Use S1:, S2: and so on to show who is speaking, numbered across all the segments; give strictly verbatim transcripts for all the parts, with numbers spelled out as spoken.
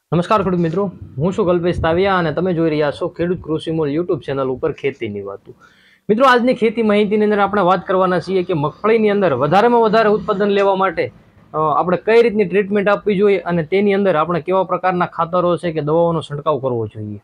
S1: નમસ્કાર ખેડૂત મિત્રો, હું છું કલ્પેશ તાવિયા અને તમે જોઈ રહ્યા છો ખેડૂત કૃષિ મોલ યુટ્યુબ ચેનલ ઉપર ખેતીની વાતો. મિત્રો, આજની ખેતી માહિતીની અંદર આપણે વાત કરવાના છીએ કે મગફળીની અંદર વધારેમાં વધારે ઉત્પાદન લેવા માટે આપણે કઈ રીતની ટ્રીટમેન્ટ આપવી જોઈએ અને તેની અંદર આપણે કેવા પ્રકારના ખાતરો છે કે દવાઓનો છંટકાવ કરવો જોઈએ.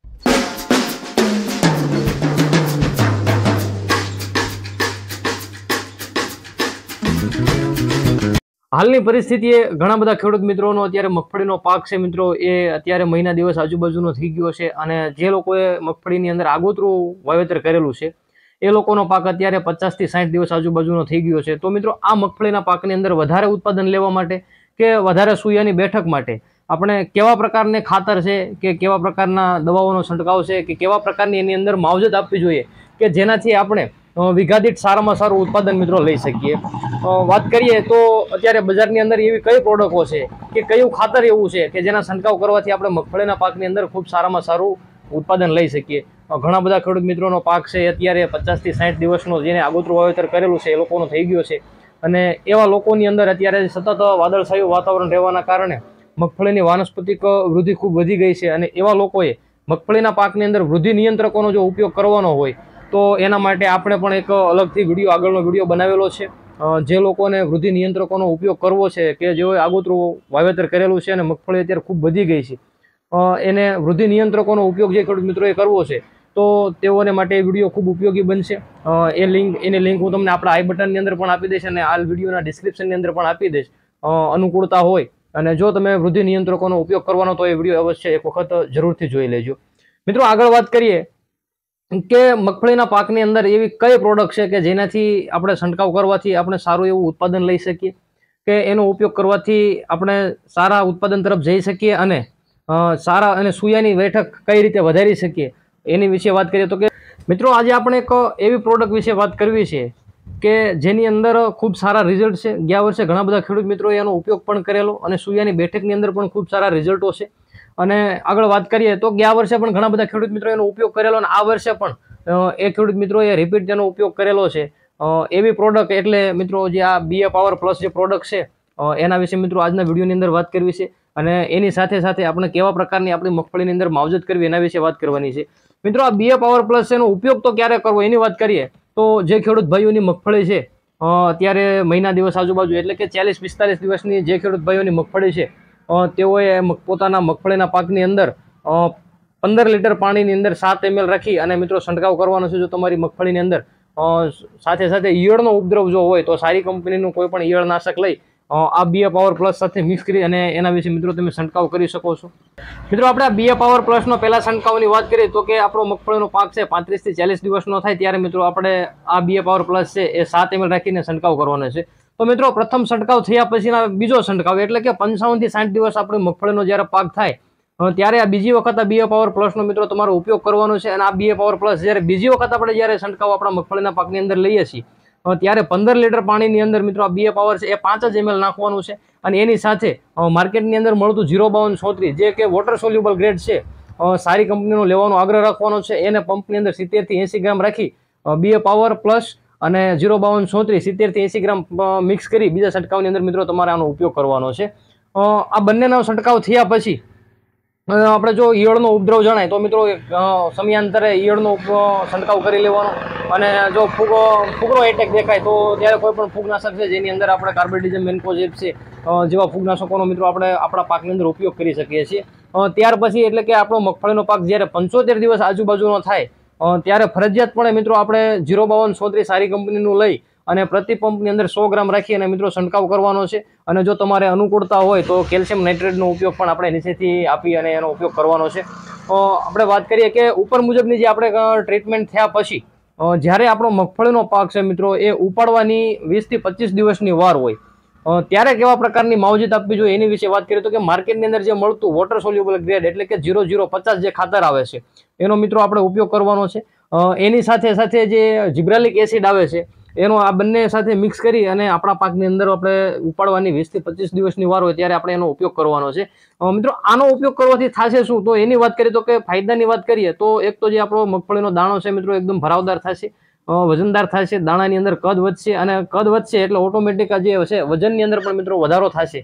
S1: હાલની પરિસ્થિતિએ ઘણા બધા ખેડૂત મિત્રોનો અત્યારે મગફળીનો પાક છે મિત્રો એ અત્યારે મહિના દિવસ આજુબાજુનો થઈ ગયો છે અને જે લોકોએ મગફળીની અંદર આગોતરું વાવેતર કરેલું છે એ લોકોનો પાક અત્યારે પચાસ થી સાઠ દિવસ આજુબાજુનો થઈ ગયો છે. તો મિત્રો, આ મગફળીના પાકની અંદર વધારે ઉત્પાદન લેવા માટે કે વધારે સૂયાની બેઠક માટે આપણે કેવા પ્રકારની ખાતર છે કે કેવા પ્રકારના દવાઓનો છંટકાવ છે કે કેવા પ્રકારની એની અંદર માવજત આપવી જોઈએ કે જેનાથી આપણે વીઘા દીઠ સારામાં સારું ઉત્પાદન મિત્રો લઈ શકીએ. વાત કરીએ તો અત્યારે બજારની અંદર એવી કઈ પ્રોડક્ટો છે કે કયું ખાતર એવું છે કે જેના છંટકાવ કરવાથી આપણે મગફળીના પાકની અંદર ખૂબ સારામાં સારું ઉત્પાદન લઈ શકીએ. ઘણા બધા ખેડૂત મિત્રોનો પાક છે અત્યારે પચાસ થી સાઠ દિવસનો જેને આગોતરું વાવેતર કરેલું છે એ લોકોનો થઈ ગયો છે અને એવા લોકોની અંદર અત્યારે સતત વાદળછાયું વાતાવરણ રહેવાના કારણે મગફળીની વાનસ્પતિક વૃદ્ધિ ખૂબ વધી ગઈ છે અને એવા લોકોએ મગફળીના પાકની અંદર વૃદ્ધિ નિયંત્રકોનો જો ઉપયોગ કરવાનો હોય તો એના માટે આપણે પણ એક અલગથી વિડીયો આગળનો વિડીયો બનાવેલો છે. જે લોકોને વૃદ્ધિ નિયંત્રકોનો ઉપયોગ કરવો છે કે જેઓએ આગોતરું વાવેતર કરેલું છે અને મગફળી અત્યારે ખૂબ વધી ગઈ છે એને વૃદ્ધિ નિયંત્રકોનો ઉપયોગ જે ખેડૂત મિત્રોએ કરવો છે તો તેઓને માટે એ વિડીયો ખૂબ ઉપયોગી બનશે. એ લિંક એની લિંક હું તમને આપણા આઈ બટનની અંદર પણ આપી દઈશ અને આ વિડીયોના ડિસ્ક્રિપ્શનની અંદર પણ આપી દઈશ. અનુકૂળતા હોય અને જો તમે વૃદ્ધિ નિયંત્રકોનો ઉપયોગ કરવાનો તો એ વિડીયો અવશ્ય એક વખત જરૂરથી જોઈ લેજો. મિત્રો, આગળ વાત કરીએ કે મગફળીના પાકની અંદર એવી કઈ પ્રોડક્ટ છે કે જેનાથી આપણે છંટકાવ કરવાથી આપણે સારું એવું ઉત્પાદન લઈ શકીએ કે એનો ઉપયોગ કરવાથી આપણે સારા ઉત્પાદન તરફ જઈ શકીએ અને સારા અને સૂયાની બેઠક કઈ રીતે વધારી શકીએ એની વિશે વાત કરીએ તો કે મિત્રો, આજે આપણે એક એવી પ્રોડક્ટ વિશે વાત કરવી છે કે જેની અંદર ખૂબ સારા રિઝલ્ટ છે. ગયા વર્ષે ઘણા બધા ખેડૂત મિત્રોએ એનો ઉપયોગ પણ કરેલો અને સૂયાની બેઠકની અંદર પણ ખૂબ સારા રિઝલ્ટો છે. અને આગળ વાત કરીએ તો ગયા વર્ષે પણ ઘણા બધા ખેડૂત મિત્રો એનો ઉપયોગ કરેલો અને આ વર્ષે પણ એ ખેડૂત મિત્રોએ રિપીટ તેનો ઉપયોગ કરેલો છે. એવી પ્રોડક્ટ એટલે મિત્રો જે આ બીએ પાવર પ્લસ જે પ્રોડક્ટ છે એના વિશે મિત્રો આજના વિડીયોની અંદર વાત કરવી છે અને એની સાથે સાથે આપણે કેવા પ્રકારની આપણી મગફળીની અંદર માવજત કરવી એના વિશે વાત કરવાની છે. મિત્રો, આ બીએ પાવર પ્લસ એનો ઉપયોગ તો ક્યારે કરવો એની વાત કરીએ તો જે ખેડૂત ભાઈઓની મગફળી છે અત્યારે મહિના દિવસ આજુબાજુ એટલે કે ચાલીસ પિસ્તાલીસ દિવસની જે ખેડૂત ભાઈઓની મગફળી છે તેઓએ પોતાના મગફળીના પાકની અંદર પંદર લીટર પાણીની અંદર સાત એમએલ રાખી અને મિત્રો છંટકાવ કરવાનો છે. જો તમારી મગફળીની અંદર સાથે સાથે ઈયળનો ઉપદ્રવ જો હોય તો સારી કંપનીનું કોઈ પણ ઈયળનાશક લઈ આ બીએ પાવર પ્લસ સાથે મિક્સ કરી અને એના વિશે મિત્રો તમે છંટકાવ કરી શકો છો. મિત્રો, આપણે આ બીએ પાવર પ્લસનો પહેલા છંટકાવની વાત કરીએ તો કે આપણો મગફળીનો પાક છે પાંત્રીસ થી ચાલીસ દિવસનો થાય ત્યારે મિત્રો આપણે આ બીએ પાવર પ્લસ છે એ સાત એમએલ રાખીને છંટકાવ કરવાનો છે. તો મિત્રો, પ્રથમ છંટકાવ થયા પછીના બીજો છંટકાવ એટલે કે પંચાવન થી સાઠ દિવસ આપણે મગફળીનો જ્યારે પાક થાય ત્યારે આ બીજી વખત આ બીએ પાવર પ્લસનો મિત્રો તમારો ઉપયોગ કરવાનો છે. અને આ બીએ પાવર પ્લસ જ્યારે બીજી વખત આપણે જ્યારે છંટકાવ આપણા મગફળીના પાકની અંદર લઈએ છીએ ત્યારે પંદર લીટર પાણીની અંદર મિત્રો આ બીએ પાવર છે એ પાંચ જ એમએલ નાખવાનું છે અને એની સાથે માર્કેટની અંદર મળતું જીરો બાવન ચોત્રીસ જે કે વોટર સોલ્યુબલ ગ્રેડ છે સારી કંપનીનો લેવાનો આગ્રહ રાખવાનો છે. એને પંપની અંદર સિત્તેર થી એસી ગ્રામ રાખી બીએ પાવર પ્લસ અને જીરો બાવન ચોત્રીસ સિત્તેર થી એસી ગ્રામ મિક્સ કરી બીજા છંટકાવની અંદર મિત્રો તમારે આનો ઉપયોગ કરવાનો છે. આ બંનેનો છંટકાવ થયા પછી આપણે જો ઈયળનો ઉપદ્રવ જણાય તો મિત્રો સમયાંતરે ઈયળનો છંટકાવ કરી લેવાનો અને જો ફૂગ ફૂગનો એટેક દેખાય તો ત્યારે કોઈ પણ ફૂગનાશક છે જેની અંદર આપણે કાર્બેન્ડિઝમ મેન્કોઝેબ છે જેવા ફૂગનાશકોનો મિત્રો આપણે આપણા પાકની અંદર ઉપયોગ કરી શકીએ છીએ. ત્યાર પછી એટલે કે આપણો મગફળીનો પાક જ્યારે પંચોતેર દિવસ આજુબાજુનો થાય ત્યારે ફરજિયાતપણે મિત્રો આપણે જીરો બાવન ચોત્રીસ સારી કંપનીનું લઈ અને પ્રતિ પંપની અંદર સો ગ્રામ રાખી અને મિત્રો છંટકાવ કરવાનો છે. અને જો તમારે અનુકૂળતા હોય તો કેલ્શિયમ નાઇટ્રેટનો ઉપયોગ પણ આપણે નીચેથી આપી અને એનો ઉપયોગ કરવાનો છે. આપણે વાત કરીએ કે ઉપર મુજબની જે આપણે ટ્રીટમેન્ટ થયા પછી જ્યારે આપણો મગફળીનો પાક છે મિત્રો એ ઉપાડવાની વીસ થી પચીસ દિવસની વાર હોય ત્યારે કેવા પ્રકારની માવજત આપવી જોઈએ એની વિશે વાત કરીએ તો કે માર્કેટની અંદર જે મળતું વોટર સોલ્યુબલ ગ્રેડ એટલે કે ઝીરો ઝીરો પચાસ જે ખાતર આવે છે એનો મિત્રો આપણે ઉપયોગ કરવાનો છે. એની સાથે સાથે જે જિબ્રાલિક એસિડ આવે છે એનો આ બંને સાથે મિક્સ કરી અને આપણા પાકની અંદર આપણે ઉપાડવાની વીસ થી પચીસ દિવસની વાર હોય ત્યારે આપણે એનો ઉપયોગ કરવાનો છે. મિત્રો, આનો ઉપયોગ કરવાથી થશે શું તો એની વાત કરીએ તો કે ફાયદાની વાત કરીએ તો એક તો જે આપણો મગફળીનો દાણો છે મિત્રો એકદમ ભરાવદાર થશે, વજનદાર થશે, દાણાની અંદર કદ વધશે અને કદ વધશે એટલે ઓટોમેટિક જે છે વજનની અંદર પણ મિત્રો વધારો થશે.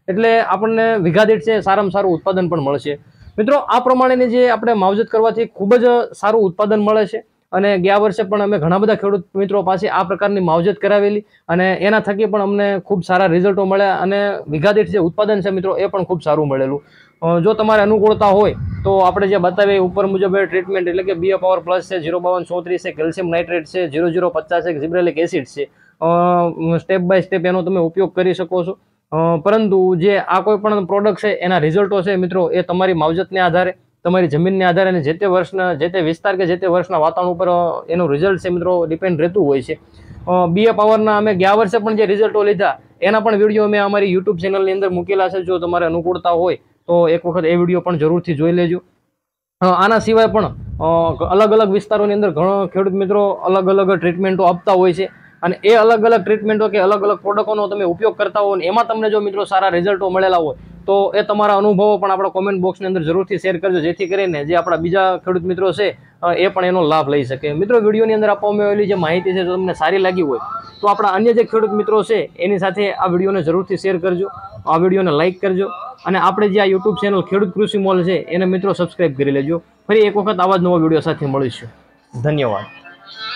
S1: એટલે આપણને વીઘા દીઠ છે સારામાં સારું ઉત્પાદન પણ મળશે મિત્રો। આ પ્રમાણેની જે આપણે માવજત કરવાથી ખૂબ જ સારું ઉત્પાદન મળે છે અને ગયા વર્ષે પણ અમે ઘણા બધા ખેડૂત મિત્રો પાસે આ પ્રકારની માવજત કરાવેલી અને એના થકી પણ અમને ખૂબ સારા રિઝલ્ટો મળ્યા અને વીઘા દીઠ જે ઉત્પાદન છે મિત્રો એ પણ ખૂબ સારું મળેલું। જો તમારે અનુકૂળતા હોય તો આપણે જે બતાવીએ ઉપર મુજબ ટ્રીટમેન્ટ એટલે કે બીએ પાવર પ્લસ છે, જીરો બાવન ચોત્રીસ છે, કેલ્શિયમ નાઇટ્રેટ છે, જીરો જીરો પચાસ છે, ઝિબ્રેલિક એસિડ છે, સ્ટેપ બાય સ્ટેપ એનો તમે ઉપયોગ કરી શકો છો। પરંતુ જે આ કોઈ પણ પ્રોડક્ટ છે એના રિઝલ્ટો છે મિત્રો એ તમારી માવજતને આધારે, તમારી જમીનને આધારે અને જે તે વર્ષના જે તે વિસ્તાર કે જે તે વર્ષના વાતાવરણ ઉપર એનું રિઝલ્ટ છે મિત્રો ડિપેન્ડ રહેતું હોય છે। બીએ પાવરના અમે ગયા વર્ષે પણ જે રિઝલ્ટો લીધા એના પણ વિડીયો મેં અમારી યુટ્યુબ ચેનલની અંદર મૂકેલા છે। જો તમારે અનુકૂળતા હોય તો એક વખત એ વિડીયો પણ જરૂરથી જોઈ લેજો। આના સિવાય પણ અલગ અલગ વિસ્તારોની અંદર ઘણો ખેડૂત મિત્રો અલગ અલગ ટ્રીટમેન્ટો આપતા હોય છે અને એ અલગ અલગ ટ્રીટમેન્ટો કે અલગ અલગ પ્રોડક્ટોનો તમે ઉપયોગ કરતા હો અને એમાં તમને જો મિત્રો સારા રિઝલ્ટો મળેલા હોય તો એ તમારા અનુભવો પણ આપણા કોમેન્ટ બોક્સની અંદર જરૂરથી શેર કરજો, જેથી કરીને જે આપણા બીજા ખેડૂત મિત્રો છે એ પણ એનો લાભ લઈ શકે। મિત્રો વિડીયોની અંદર આપવામાં આવેલી જે માહિતી છે જો તમને સારી લાગી હોય તો આપણા અન્ય જે ખેડૂત મિત્રો છે એની સાથે આ વિડીયોને જરૂરથી શેર કરજો, આ વિડીયોને લાઇક કરજો અને આપણે જે આ યુટ્યુબ ચેનલ ખેડૂત કૃષિ મોલ છે એને મિત્રો સબસ્ક્રાઇબ કરી લેજો। ફરી એક વખત આવા જ નવા વિડીયો સાથે મળીશું। ધન્યવાદ।